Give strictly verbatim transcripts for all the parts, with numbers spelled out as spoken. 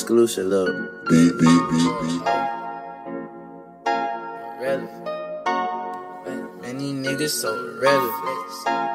exclusive, look. Beat, beat, beat, beat. Relevant. Man, man, these niggas so relevant.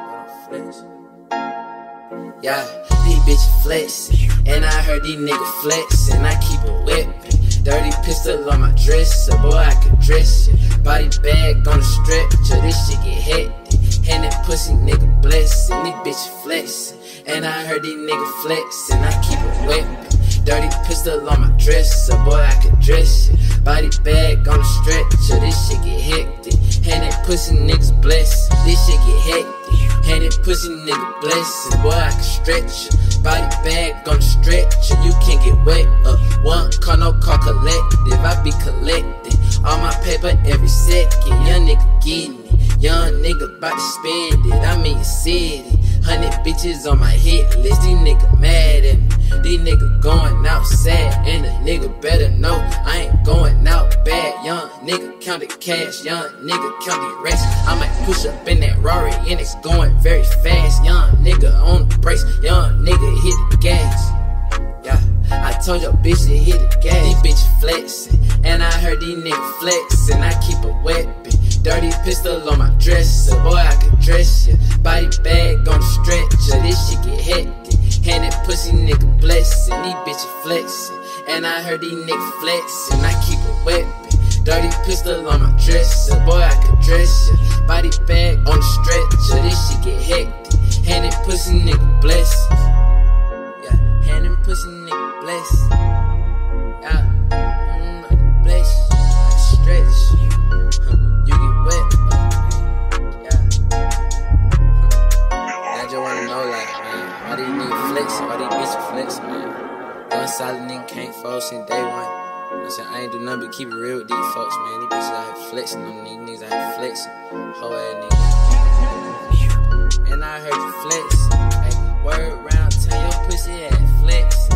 Yeah, these bitches flexin', and I heard these niggas flexin'. I keep a weapon, dirty pistol on my dresser, boy I could dress you. Body bag on the stretcher, this shit get hectic. And that pussy nigga blessin', these bitches flexin', and I heard these niggas flexin'. I keep a weapon, dirty pistol on my dresser, boy I could dress you. Body bag on the stretcher, this shit get hectic. And that pussy niggas blessin', this shit get hectic. And that pussy nigga blessin', boy I can stretch you. Body bag on the stretcher, you can't get wet up. One car, no car collective, I be collecting all my paper every second. Young nigga getting it, young nigga bout to spend it. I'm in your city, hundred bitches on my hit list. These niggas mad at me, these niggas going outside, and a nigga better know I ain't going out bad. Young nigga count the cash, young nigga count the rest. I might push up in that Rari and it's going very fast. Young nigga on the brakes, young nigga hit the gas. Yeah, I told your bitch to hit the gas. These bitches flexin', and I heard these niggas flexin'. I keep a weapon, dirty pistol on my dresser, boy I could dress ya. Body bag on the stretcher, this shit get hectic. And that pussy nigga blessin', these bitches flexin', and I heard these niggas flexin'. I keep a weapon, dirty pistol on my dresser, boy I could dress ya. Body bag on the stretcher, this shit get hectic. And that pussy nigga blessin', yeah, and them pussy nigga blessin', yeah, mm, I can bless you, I can stretch you, huh, you get wet, uh, yeah. I just wanna know, like, man, why these niggas flexin', why these bitches flexin', man? One solid nigga can't fold since day one. You know what I'm saying? I ain't do nothing but keep it real with these folks, man. These bitches out here flexing on these niggas out here flexing. Whole ass niggas. And I heard you flex. Hey, word round town, your pussy ass flex.